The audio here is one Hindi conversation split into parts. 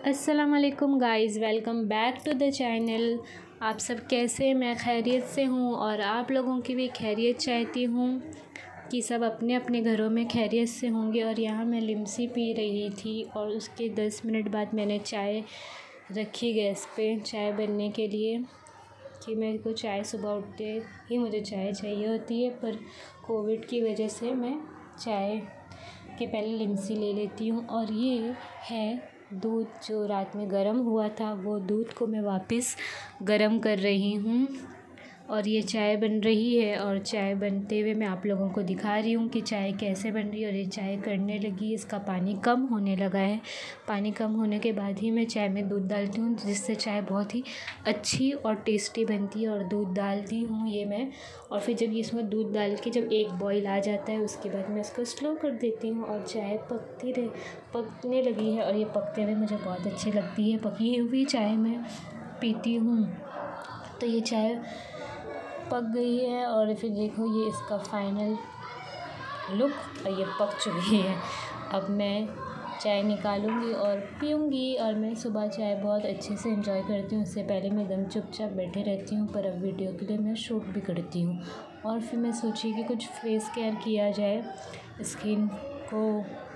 अस्सलाम वालेकुम guys, welcome back to the channel. आप सब कैसे? मैं खैरियत से हूँ और आप लोगों की भी खैरियत चाहती हूँ कि सब अपने अपने घरों में खैरियत से होंगे। और यहाँ मैं लिमसी पी रही थी और उसके 10 मिनट बाद मैंने चाय रखी गैस पे चाय बनने के लिए कि मेरे को चाय सुबह उठते ही मुझे चाय चाहिए होती है, पर कोविड की वजह से मैं चाय के पहले लिमसी ले लेती हूँ। और ये है दूध जो रात में गर्म हुआ था, वो दूध को मैं वापस गर्म कर रही हूँ और ये चाय बन रही है। और चाय बनते हुए मैं आप लोगों को दिखा रही हूँ कि चाय कैसे बन रही है। और ये चाय करने लगी, इसका पानी कम होने लगा है। पानी कम होने के बाद ही मैं चाय में दूध डालती हूँ, जिससे चाय बहुत ही अच्छी और टेस्टी बनती है। और दूध डालती हूँ ये मैं, और फिर जब इसमें दूध डाल के जब एक बॉईल आ जाता है, उसके बाद मैं इसको स्लो कर देती हूँ और चाय पकने लगी है। और ये पकते हुए मुझे बहुत अच्छी लगती है। पकी हुई चाय मैं पीती हूँ। तो ये चाय पक गई है और फिर देखो ये इसका फाइनल लुक, और ये पक चुकी है। अब मैं चाय निकालूंगी और पीऊँगी। और मैं सुबह चाय बहुत अच्छे से एंजॉय करती हूँ। उससे पहले मैं एकदम चुपचाप बैठे रहती हूँ, पर अब वीडियो के लिए मैं शूट भी करती हूँ। और फिर मैं सोची कि कुछ फेस केयर किया जाए। स्किन को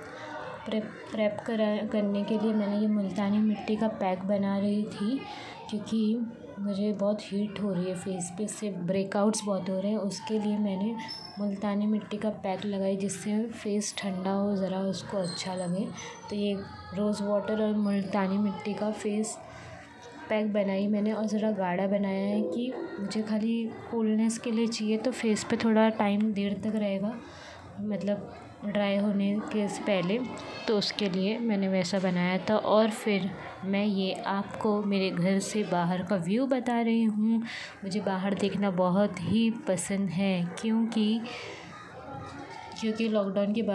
प्रेप करने के लिए मैंने ये मुल्तानी मिट्टी का पैक बना रही थी, क्योंकि मुझे बहुत हीट हो रही है फेस पे, इससे ब्रेकआउट्स बहुत हो रहे हैं। उसके लिए मैंने मुल्तानी मिट्टी का पैक लगाई, जिससे फेस ठंडा हो, ज़रा उसको अच्छा लगे। तो ये रोज़ वाटर और मुल्तानी मिट्टी का फेस पैक बनाई मैंने, और ज़रा गाढ़ा बनाया है कि मुझे खाली कूलनेस के लिए चाहिए, तो फेस पे थोड़ा टाइम देर तक रहेगा, मतलब ड्राई होने के से पहले। तो उसके लिए मैंने वैसा बनाया था। और फिर मैं ये आपको मेरे घर से बाहर का व्यू बता रही हूँ। मुझे बाहर देखना बहुत ही पसंद है, क्योंकि लॉकडाउन के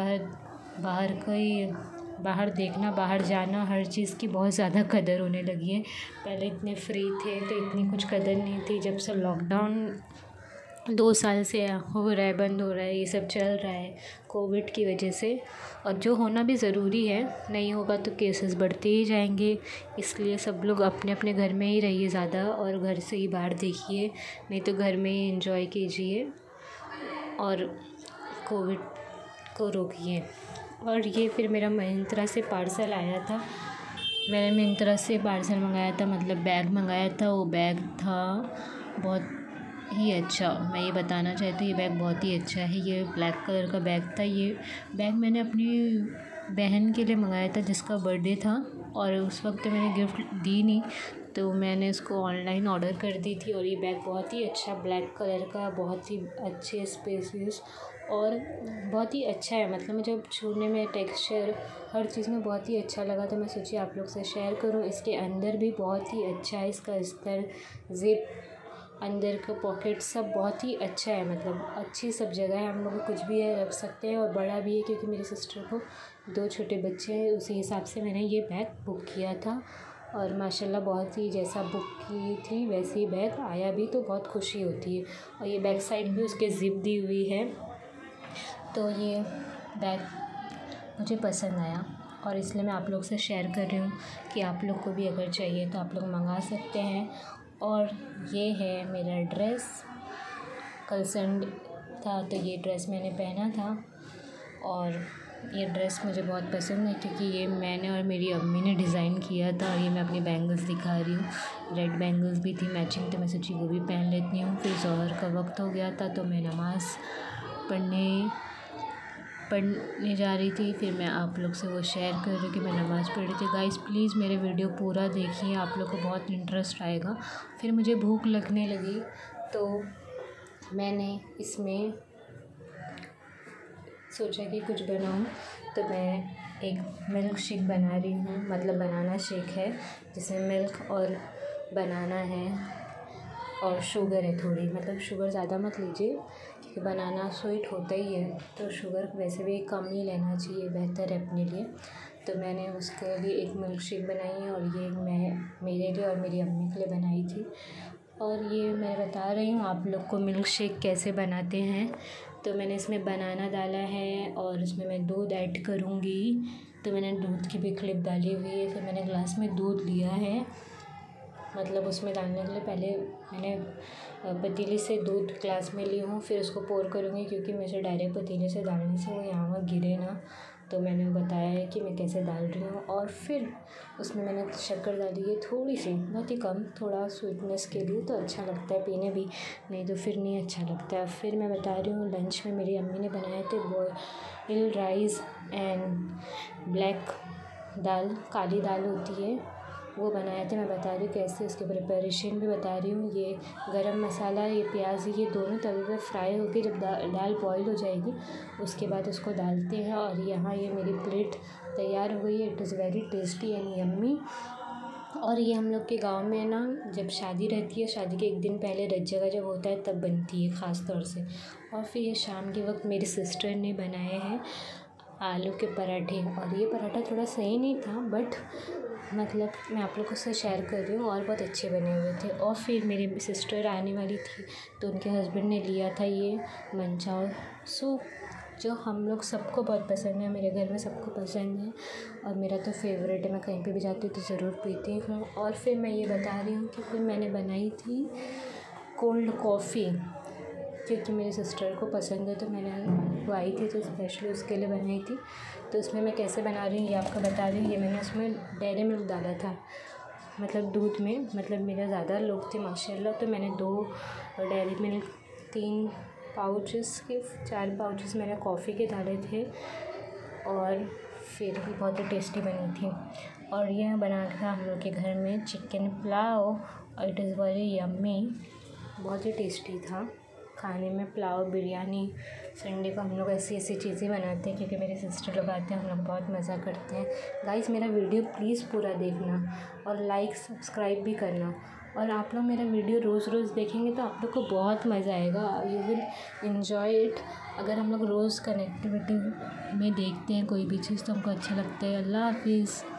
बाहर देखना, बाहर जाना, हर चीज़ की बहुत ज़्यादा कदर होने लगी है। पहले इतने फ्री थे तो इतनी कुछ कदर नहीं थी। जब से लॉकडाउन 2 साल से हो रहा है, बंद हो रहा है, ये सब चल रहा है कोविड की वजह से, और जो होना भी ज़रूरी है, नहीं होगा तो केसेस बढ़ते ही जाएंगे। इसलिए सब लोग अपने अपने घर में ही रहिए ज़्यादा, और घर से ही बाहर देखिए, नहीं तो घर में ही एंजॉय कीजिए और कोविड को रोकिए। और ये फिर मेरा मिंत्रा से पार्सल आया था। मैंने मिंत्रा से पार्सल मंगाया था, मतलब बैग मंगाया था। वो बैग था बहुत ही अच्छा। मैं ये बताना चाहती हूँ, ये बैग बहुत ही अच्छा है। ये ब्लैक कलर का बैग था। ये बैग मैंने अपनी बहन के लिए मंगाया था, जिसका बर्थडे था, और उस वक्त मैंने गिफ्ट दी नहीं, तो मैंने इसको ऑनलाइन ऑर्डर कर दी थी। और ये बैग बहुत ही अच्छा, ब्लैक कलर का, बहुत ही अच्छे स्पेसियस और बहुत ही अच्छा है। मतलब मुझे छूने में टेक्सचर हर चीज़ में बहुत ही अच्छा लगा, तो मैं सोची आप लोग से शेयर करूं। इसके अंदर भी बहुत ही अच्छा है, इसका अस्तर, ज़िप, अंदर का पॉकेट सब बहुत ही अच्छा है। मतलब अच्छी सब जगह है, हम लोग कुछ भी है रख सकते हैं, और बड़ा भी है, क्योंकि मेरी सिस्टर को 2 छोटे बच्चे हैं। उसी हिसाब से मैंने ये बैग बुक किया था, और माशाल्लाह बहुत ही जैसा बुक की थी वैसे ही बैग आया भी, तो बहुत खुशी होती है। और ये बैक साइड भी उसके ज़िप दी हुई है। तो ये बैग मुझे पसंद आया, और इसलिए मैं आप लोग से शेयर कर रही हूँ कि आप लोग को भी अगर चाहिए तो आप लोग मंगा सकते हैं। और ये है मेरा ड्रेस, कल संडे था तो ये ड्रेस मैंने पहना था। और ये ड्रेस मुझे बहुत पसंद है, क्योंकि ये मैंने और मेरी अम्मी ने डिज़ाइन किया था। और ये मैं अपनी बैंगल्स दिखा रही हूँ, रेड बैंगल्स भी थी मैचिंग, तो मैं सोची वो भी पहन लेती हूँ। फिर ज़ोहर का वक्त हो गया था, तो मैं नमाज़ पढ़ने जा रही थी। फिर मैं आप लोग से वो शेयर कर रही हूँ कि मैं नमाज़ पढ़ रही थी। गाइस प्लीज़ मेरे वीडियो पूरा देखिए, आप लोग को बहुत इंटरेस्ट आएगा। फिर मुझे भूख लगने लगी, तो मैंने इसमें सोचा कि कुछ बनाऊँ, तो मैं एक मिल्क शेक बना रही हूँ। मतलब बनाना शेक है, जिसमें मिल्क और बनाना है और शुगर है थोड़ी। मतलब शुगर ज़्यादा मत लीजिए, क्योंकि बनाना स्वीट होता ही है, तो शुगर वैसे भी कम ही लेना चाहिए, बेहतर है अपने लिए। तो मैंने उसके लिए एक मिल्क शेक बनाई है, और ये मैं मेरे लिए और मेरी अम्मी के लिए बनाई थी। और ये मैं बता रही हूँ आप लोग को मिल्क शेक कैसे बनाते हैं। तो मैंने इसमें बनाना डाला है, और इसमें मैं दूध ऐड करूँगी, तो मैंने दूध की भी क्लिप डाली हुई है। फिर मैंने ग्लास में दूध लिया है, मतलब उसमें डालने के लिए पहले मैंने पतीले से दूध ग्लास में ली हूँ, फिर उसको पोर करूँगी क्योंकि मुझे डायरेक्ट पतीले से डालने से वो यहाँ वहाँ गिरे ना। तो मैंने बताया है कि मैं कैसे डाल रही हूँ। और फिर उसमें मैंने शक्कर डाली है थोड़ी सी, बहुत ही कम, थोड़ा स्वीटनेस के लिए, तो अच्छा लगता है पीने भी, नहीं तो फिर नहीं अच्छा लगता है। फिर मैं बता रही हूँ लंच में मेरी अम्मी ने बनाए थे boiled rice and black dal, काली दाल होती है, वो बनाए थे। मैं बता रही हूँ कैसे, उसकी प्रिपरेशन भी बता रही हूँ। ये गरम मसाला, ये प्याज, ये दोनों तवे पे फ्राई होके जब दाल बॉईल हो जाएगी उसके बाद उसको डालते हैं। और यहाँ ये मेरी प्लेट तैयार हो गई है। It is very tasty and yummy. और ये हम लोग के गांव में ना जब शादी रहती है, शादी के एक दिन पहले रज जगह जब होता है तब बनती है ख़ास तौर से। और फिर ये शाम के वक्त मेरी सिस्टर ने बनाए हैं आलू के पराठे, और ये पराठा थोड़ा सही नहीं था बट मतलब मैं आप लोगों से शेयर कर रही हूँ, और बहुत अच्छे बने हुए थे। और फिर मेरी सिस्टर आने वाली थी तो उनके हस्बैंड ने लिया था ये मंचाओ सूप, जो हम लोग सबको बहुत पसंद है, मेरे घर में सबको पसंद है और मेरा तो फेवरेट है। मैं कहीं पे भी जाती हूँ तो ज़रूर पीती हूँ। और फिर मैं ये बता रही हूँ कि फिर मैंने बनाई थी कोल्ड कॉफ़ी, क्योंकि मेरी सिस्टर को पसंद है, तो मैंने वो आई थी तो स्पेशली उसके लिए बनाई थी। तो उसमें मैं कैसे बना रही हूँ ये आपको बता रही हूँ। ये मैंने उसमें डेयरी मिल्क डाला था, मतलब दूध में, मतलब मेरे ज़्यादा लोग थे माशाल्लाह, तो मैंने 2 डेयरी मिल्क, 3 पाउचेस के 4 पाउचेस मैंने कॉफ़ी के डाले थे। और फिर भी बहुत ही टेस्टी बनी थी। और यह बना था हम लोग के घर में चिकन पुलाव, और इट इज़ वेरी यम्मी, बहुत ही टेस्टी था खाने में। पुलाव, बिरयानी, संडे को हम लोग ऐसी ऐसी चीज़ें बनाते हैं क्योंकि मेरे सिस्टर लोग आते हैं, हम लोग बहुत मज़ा करते हैं। गाइस मेरा वीडियो प्लीज़ पूरा देखना और लाइक सब्सक्राइब भी करना। और आप लोग मेरा वीडियो रोज़ रोज़ देखेंगे तो आप लोग को बहुत मज़ा आएगा, यू विल इन्जॉय इट। अगर हम लोग रोज़ कनेक्टिविटी में देखते हैं कोई भी चीज़ तो हमको अच्छा लगता है। अल्लाह हाफिज़।